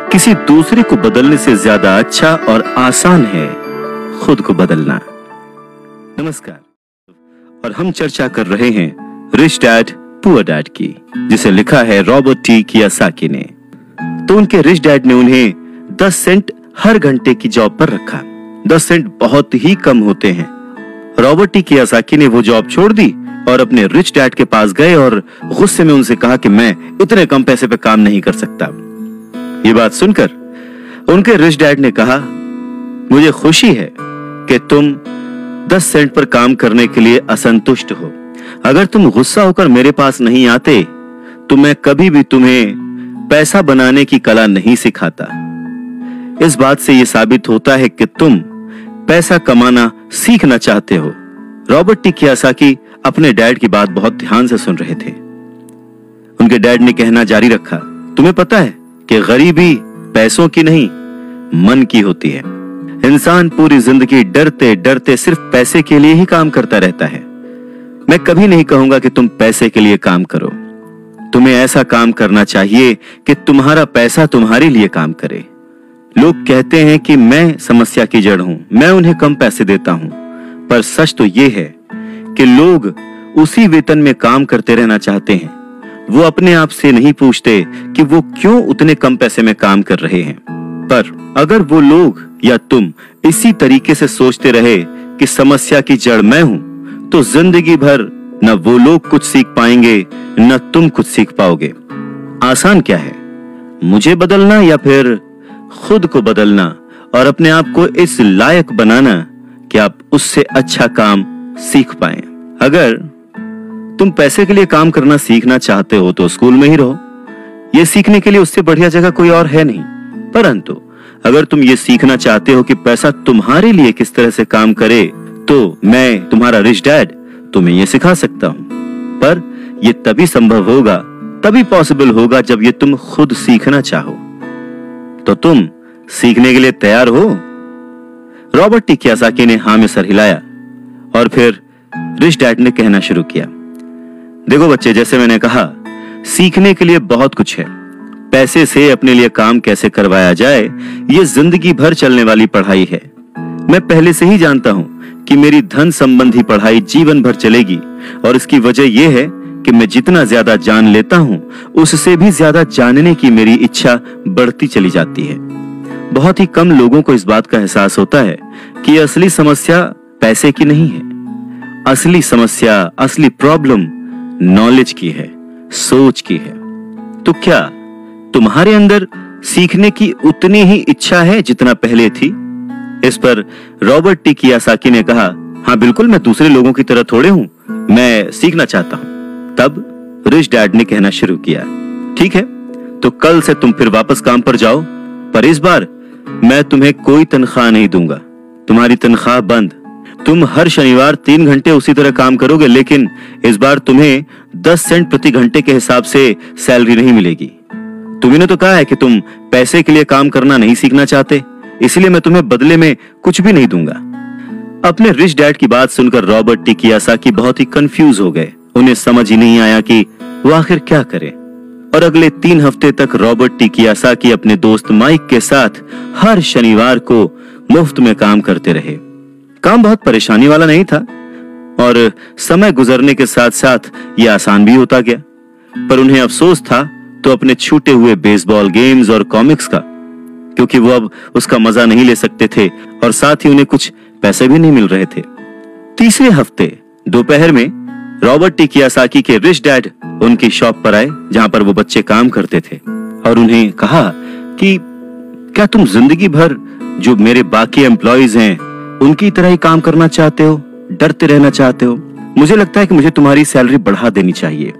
किसी दूसरे को बदलने से ज्यादा अच्छा और आसान है खुद को बदलना। नमस्कार, और हम चर्चा कर रहे हैं रिच डैड पुअर डैड की, जिसे लिखा है रॉबर्ट टी कियोसाकी ने। तो उनके रिच डैड ने उन्हें 10 सेंट हर घंटे की जॉब पर रखा। 10 सेंट बहुत ही कम होते हैं। रॉबर्ट टी कियोसाकी ने वो जॉब छोड़ दी और अपने रिच डैड के पास गए और गुस्से में उनसे कहा कि मैं इतने कम पैसे पे काम नहीं कर सकता। ये बात सुनकर उनके रिच डैड ने कहा, मुझे खुशी है कि तुम 10 सेंट पर काम करने के लिए असंतुष्ट हो। अगर तुम गुस्सा होकर मेरे पास नहीं आते तो मैं कभी भी तुम्हें पैसा बनाने की कला नहीं सिखाता। इस बात से यह साबित होता है कि तुम पैसा कमाना सीखना चाहते हो। रॉबर्ट टी कियोसाकी अपने डैड की बात बहुत ध्यान से सुन रहे थे। उनके डैड ने कहना जारी रखा, तुम्हें पता है कि गरीबी पैसों की नहीं मन की होती है। इंसान पूरी जिंदगी डरते डरते सिर्फ पैसे के लिए ही काम करता रहता है। मैं कभी नहीं कहूंगा कि तुम पैसे के लिए काम करो। तुम्हें ऐसा काम करना चाहिए कि तुम्हारा पैसा तुम्हारे लिए काम करे। लोग कहते हैं कि मैं समस्या की जड़ हूं, मैं उन्हें कम पैसे देता हूं, पर सच तो यह है कि लोग उसी वेतन में काम करते रहना चाहते हैं। वो अपने आप से नहीं पूछते कि वो क्यों उतने कम पैसे में काम कर रहे हैं। पर अगर वो लोग या तुम इसी तरीके से सोचते रहे कि समस्या की जड़ मैं हूं, तो जिंदगी भर न वो लोग कुछ सीख पाएंगे न तुम कुछ सीख पाओगे। आसान क्या है, मुझे बदलना या फिर खुद को बदलना और अपने आप को इस लायक बनाना कि आप उससे अच्छा काम सीख पाएं। अगर तुम पैसे के लिए काम करना सीखना चाहते हो तो स्कूल में ही रहो। यह सीखने के लिए उससे बढ़िया जगह कोई और है नहीं। परंतु अगर तुम ये सीखना चाहते हो कि पैसा तुम्हारे लिए किस तरह से काम करे, तो मैं तुम्हारा रिच डैड तुम्हें ये सिखा सकता हूं। पर यह तभी संभव होगा, तभी पॉसिबल होगा जब ये तुम खुद सीखना चाहो। तो तुम सीखने के लिए तैयार हो? रॉबर्ट टी कियोसाकी ने हां में सर हिलाया और फिर रिच डैड ने कहना शुरू किया, देखो बच्चे, जैसे मैंने कहा, सीखने के लिए बहुत कुछ है। पैसे से अपने लिए काम कैसे करवाया जाए, यह जिंदगी भर चलने वाली पढ़ाई है। मैं पहले से ही जानता हूं कि मेरी धन संबंधी पढ़ाई जीवन भर चलेगी, और इसकी वजह यह है कि मैं जितना ज्यादा जान लेता हूं, उससे भी ज्यादा जानने की मेरी इच्छा बढ़ती चली जाती है। बहुत ही कम लोगों को इस बात का एहसास होता है कि असली समस्या पैसे की नहीं है। असली समस्या, असली प्रॉब्लम नॉलेज की है, सोच की है। तो क्या तुम्हारे अंदर सीखने की उतनी ही इच्छा है जितना पहले थी? इस पर रॉबर्ट टी कियोसाकी ने कहा, हाँ बिल्कुल, मैं दूसरे लोगों की तरह थोड़े हूं, मैं सीखना चाहता हूं। तब रिच डैड ने कहना शुरू किया, ठीक है, तो कल से तुम फिर वापस काम पर जाओ, पर इस बार मैं तुम्हें कोई तनख्वाह नहीं दूंगा। तुम्हारी तनख्वाह बंद। तुम हर शनिवार 3 घंटे उसी तरह काम करोगे, लेकिन इस बार तुम्हें 10 सेंट प्रति घंटे के हिसाब से सैलरी नहीं मिलेगी। तुमने तो कहा है कि तुम पैसे के लिए काम करना नहीं सीखना चाहते, इसलिए मैं तुम्हें बदले में कुछ भी नहीं दूंगा। अपने रिच डैड की बात सुनकर रॉबर्ट टी कियोसाकी बहुत ही कंफ्यूज हो गए। उन्हें समझ ही नहीं आया कि वो आखिर क्या करें। और अगले 3 हफ्ते तक रॉबर्ट टी कियोसाकी अपने दोस्त माइक के साथ हर शनिवार को मुफ्त में काम करते रहे। काम बहुत परेशानी वाला नहीं था और समय गुजरने के साथ साथ ये आसान भी होता गया। पर उन्हें अफसोस था तो अपने छूटे हुए बेसबॉल गेम्स और कॉमिक्स का, क्योंकि वो अब उसका मजा नहीं ले सकते थे और साथ ही उन्हें कुछ पैसे भी नहीं मिल रहे थे। तीसरे हफ्ते दोपहर में रॉबर्ट टी कियोसाकी के रिच डैड उनकी शॉप पर आए, जहां पर वो बच्चे काम करते थे, और उन्हें कहा कि क्या तुम जिंदगी भर जो मेरे बाकी एम्प्लॉइज हैं उनकी तरह ही काम करना चाहते हो, डरते रहना चाहते हो? मुझे लगता है कि मुझे तुम्हारी सैलरी बढ़ा देनी चाहिए,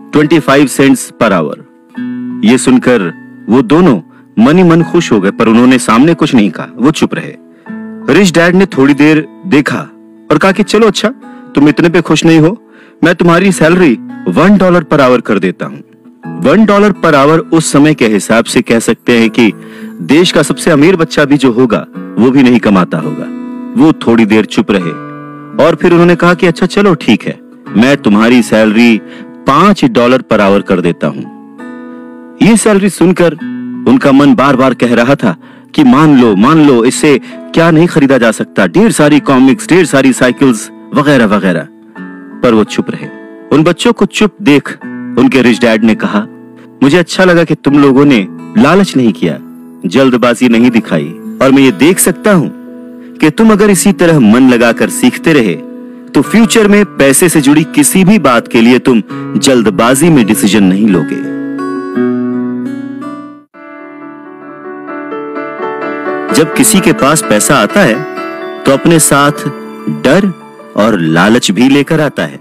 25 सेंट्स पर आवर। ये सुनकर वो दोनों मन ही मन खुश हो गए, पर उन्होंने सामने कुछ नहीं कहा, वो चुप रहे। रिच डैड ने थोड़ी देर देखा और कहा कि चलो अच्छा, तुम इतने पे खुश नहीं हो, मैं तुम्हारी सैलरी $1 पर आवर कर देता हूं। $1 पर आवर उस समय के हिसाब से कह सकते हैं कि देश का सबसे अमीर बच्चा भी जो होगा वो भी नहीं कमाता होगा। वो थोड़ी देर चुप रहे और फिर उन्होंने कहा कि अच्छा चलो ठीक है, मैं तुम्हारी सैलरी $5 पर आवर कर देता हूं। ये सैलरी सुनकर उनका मन बार बार कह रहा था कि मान लो, इससे क्या नहीं खरीदा जा सकता, ढेर सारी कॉमिक्स, ढेर सारी साइकिल्स वगैरह वगैरह। पर वो चुप रहे। उन बच्चों को चुप देख उनके रिच डैड ने कहा, मुझे अच्छा लगा कि तुम लोगों ने लालच नहीं किया, जल्दबाजी नहीं दिखाई, और मैं ये देख सकता हूं कि तुम अगर इसी तरह मन लगाकर सीखते रहे तो फ्यूचर में पैसे से जुड़ी किसी भी बात के लिए तुम जल्दबाजी में डिसीजन नहीं लोगे। जब किसी के पास पैसा आता है तो अपने साथ डर और लालच भी लेकर आता है।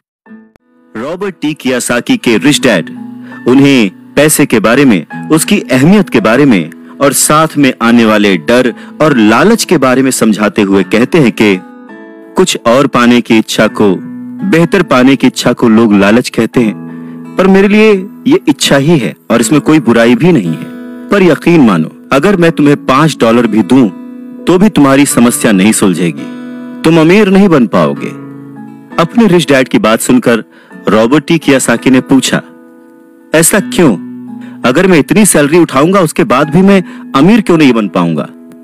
रॉबर्ट टी कियोसाकी के रिच डैड उन्हें पैसे के बारे में, उसकी अहमियत के बारे में और साथ में आने वाले डर और लालच के बारे में समझाते हुए कहते हैं कि कुछ और पाने की इच्छा को, बेहतर पाने की इच्छा को लोग लालच कहते हैं, पर मेरे लिए ये इच्छा ही है और इसमें कोई बुराई भी नहीं है। पर यकीन मानो, अगर मैं तुम्हें $5 भी दूं तो भी तुम्हारी समस्या नहीं सुलझेगी, तुम अमीर नहीं बन पाओगे। अपने रिच डैड की बात सुनकर रॉबर्ट टी कियोसाकी ने पूछा, ऐसा क्यों? अगर मैं इतनी सैलरी उठाऊंगा उसके बाद भी मैं अमीर क्यों नहीं बन पाऊंगा?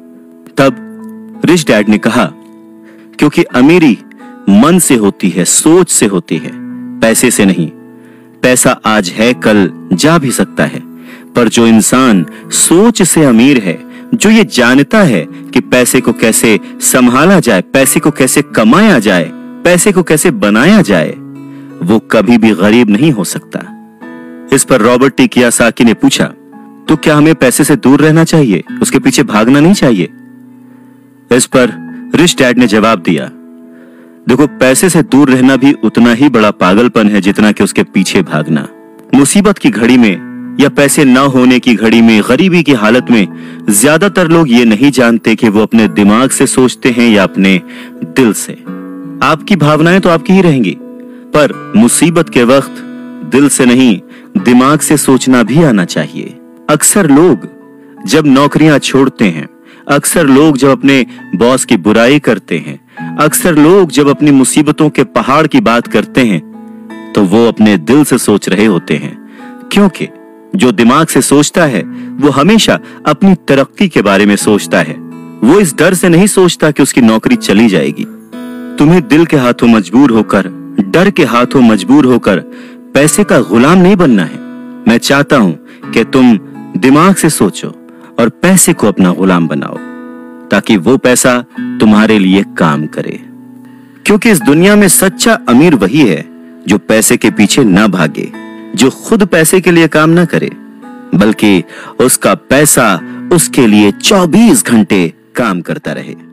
तब रिच डैड ने कहा, क्योंकि अमीरी मन से होती है, सोच से होती है, पैसे से नहीं। पैसा आज है, कल जा भी सकता है, पर जो इंसान सोच से अमीर है, जो ये जानता है कि पैसे को कैसे संभाला जाए, पैसे को कैसे कमाया जाए, पैसे को कैसे बनाया जाए, वो कभी भी गरीब नहीं हो सकता। इस पर रॉबर्ट टी कियोसाकी ने पूछा, तो क्या हमें पैसे से दूर रहना चाहिए, उसके पीछे भागना नहीं चाहिए? इस पर रिच डैड ने जवाब दिया, देखो, पैसे से दूर रहना भी उतना ही बड़ा पागलपन है जितना कि उसके पीछे भागना। मुसीबत की घड़ी में या पैसे न होने की घड़ी में, गरीबी की हालत में ज्यादातर लोग ये नहीं जानते कि वो अपने दिमाग से सोचते हैं या अपने दिल से। आपकी भावनाएं तो आपकी ही रहेंगी, पर मुसीबत के वक्त दिल से नहीं, दिमाग से सोचना भी आना चाहिए। अक्सर लोग जब नौकरियां छोड़ते हैं, अक्सर लोग जब अपने बॉस की बुराई करते हैं, अक्सर लोग जब अपनी मुसीबतों के पहाड़ की बात करते हैं, तो वो अपने दिल से सोच रहे होते हैं, क्योंकि जो दिमाग से सोचता है वो हमेशा अपनी तरक्की के बारे में सोचता है। वो इस डर से नहीं सोचता कि उसकी नौकरी चली जाएगी। तुम्हें दिल के हाथों मजबूर होकर, डर के हाथों मजबूर होकर पैसे का गुलाम नहीं बनना है। मैं चाहता हूं कि तुम दिमाग से सोचो और पैसे को अपना गुलाम बनाओ, ताकि वो पैसा तुम्हारे लिए काम करे। क्योंकि इस दुनिया में सच्चा अमीर वही है जो पैसे के पीछे ना भागे, जो खुद पैसे के लिए काम ना करे, बल्कि उसका पैसा उसके लिए 24 घंटे काम करता रहे।